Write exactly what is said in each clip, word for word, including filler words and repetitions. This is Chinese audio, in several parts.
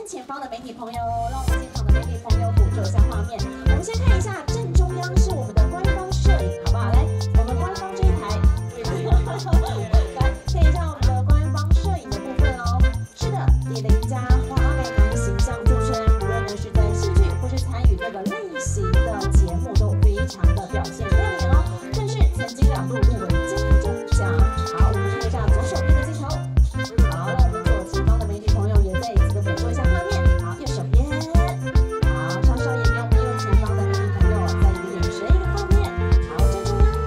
前方的媒体朋友，让我们现场的媒体朋友捕捉一下画面。我们先看一下正中央是我们的官方摄影，好不好？来，我们官方这一台，来看一下我们的官方摄影的部分哦。是的，李玲家华美男形象著称，无论呢是在戏剧或是参与各个类型的节目，都非常的表现亮眼哦。更是曾经两度入围金钟奖。好，我们看一下左手边的镜头。好了，我们左前方的媒体朋友也再一次的捕捉一下画面。好，右手边。好，稍稍也给我们右前方的媒体朋友再一个眼神，一个画面。好，正中央。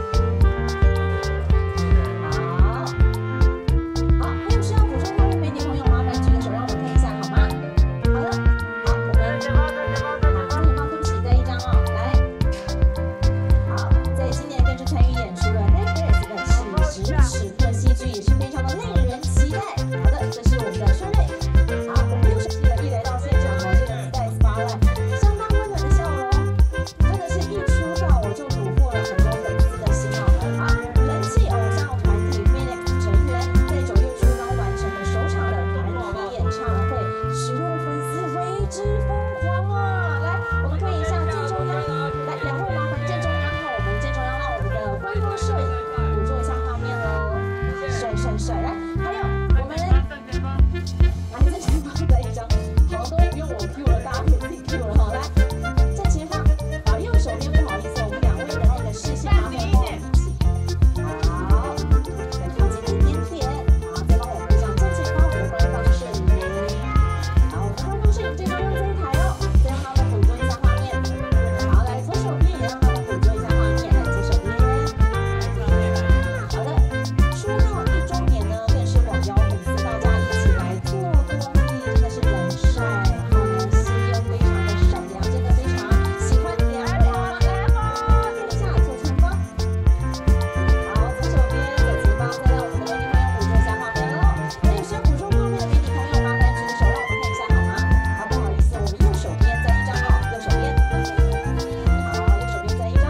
好，好，还有需要补充画面媒体朋友麻烦举个手让我们看一下好吗？好的，好，我们好，前方对不起，再一张哦，来。好，在今年更是参与演出了 Netflix 的史实史克戏剧，也是非常的令人期待。好的，这是我们的双瑞。好，我们又是的一来到现场哦，这个自带 spotlight， 相当温暖的笑容，真的是一出道我就虏获了很多粉丝的心哦。好，人气偶像团体 Phoenix 成员在九月初刚完成了首场的团体演唱会，使得粉丝为之疯狂啊！来，我们看一下正中央，来两位麻烦正中央哈，我们正中央让我们的官方摄影捕捉一下画面喽，帅帅帅！来，还有我们来正前方的一张，好都不用我 Q 了，大家可以自己 Q 了哈。来，正前方，好，右手边不好意思，我们两位的那个视线麻烦帮我们一起，好，再靠近一点点，好，再帮我配上正前方我们的官方摄影。好，我们官方摄影这张用这一台哦，再让他们捕捉一下画面。好，来左手边也让他们捕捉一下画面，来左手边。好的，说到一周年呢，更是广邀粉丝大家一起来做公益，真的是人帅，好人心又非常的善良，真的非常喜欢两位好吗？来吧，看一下左前方。好，左手边左前方，再让我们的媒体朋友捕捉一下画面喽。还有需要捕捉画面的媒体朋友，麻烦举个手让我们看一下好吗？好，不好意思，我们右手边再一张哦，右手边。好，右手边再一张。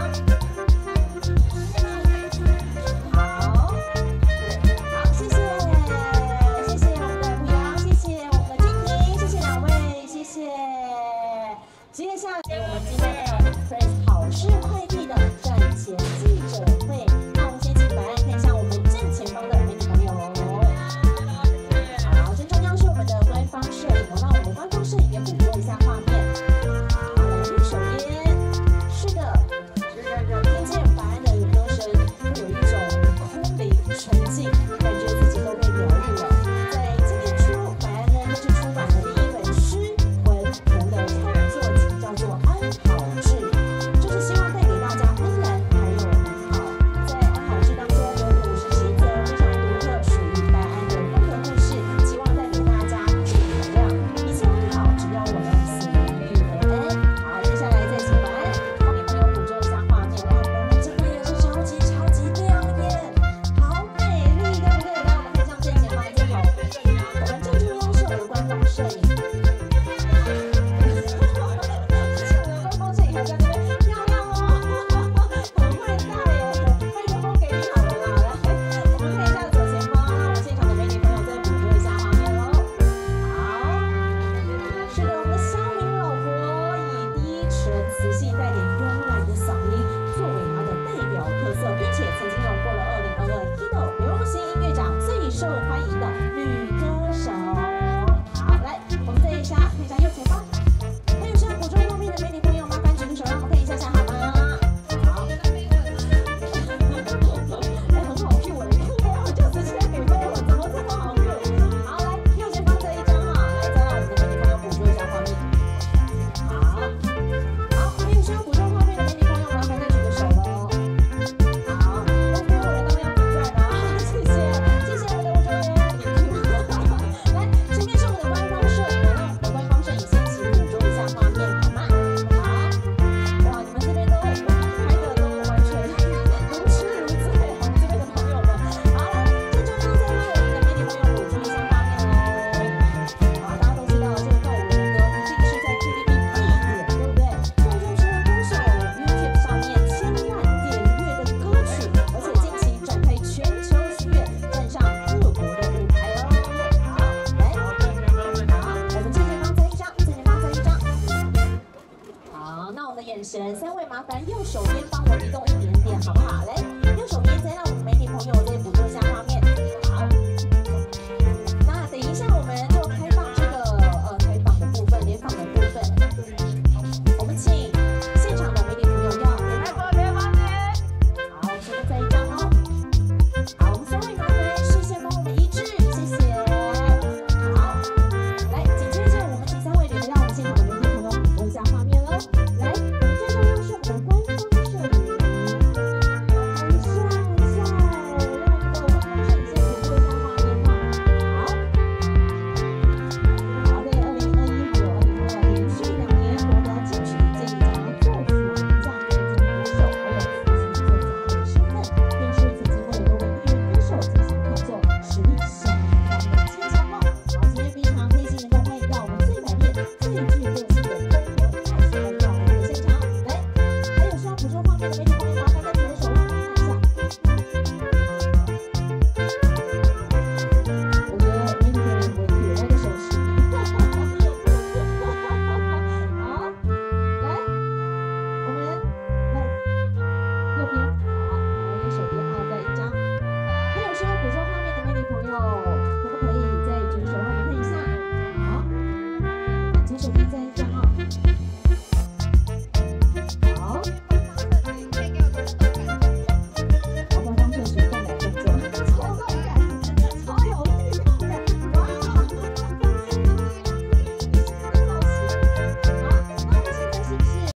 好，好，谢谢，谢谢我们的濮阳，谢谢我们的君婷，谢谢两位，谢谢。接下来我们今天 Air Express 好事快递的站前记者会，那我们先请白安看一下我们正前方的媒体朋友。好，正中央是我们的官方摄影，我让我们官方摄影也捕捉一下画面。好，来右手边，是的，听见白安的歌声，会有一种空灵纯净，感觉自己都被疗愈了。在今年初，白安呢更是出版了第一本诗文图的创作集，叫做《安好志》，就是希望带给大家安然还有美好。在《安好志》当中有五十七则非常独特属于白安的风格故事，希望带给大家正能量。一切安好，只要我们随遇而安。好，接下来再请白安帮你朋友捕捉一下画面，哇，我们这个也是超级超级亮眼，好美丽，对不对？来，我们看向正前方的镜头，我们正中央是我们的官方摄影。是我们的官方摄影还在那边漂亮哦，很会带耶！麦克风给你好了啦，来，我们看一下左前方，让我们现场的媒体朋友再捕捉一下画面喽。好，是的，我们的肖明老婆以低沉磁性带点慵懒的嗓音作为她的代表特色，并且曾经荣获了二零二二 Kido 流行音乐奖最受欢迎的女歌手。好，来，我们再一下看一下右前方，还有需要捕捉画面的媒体朋友，麻烦举个手让我们看一下下好吗？好，哎，很好 Q 哎，我就直接给飞了，怎么这么好 Q？好，来，右前方这一张哈，来，再让我们的媒体朋友捕捉一下画面。好，好，还有需要捕捉眼神。三位麻烦右手边帮我移动一点点，好不好？来，右手边再让媒体朋友这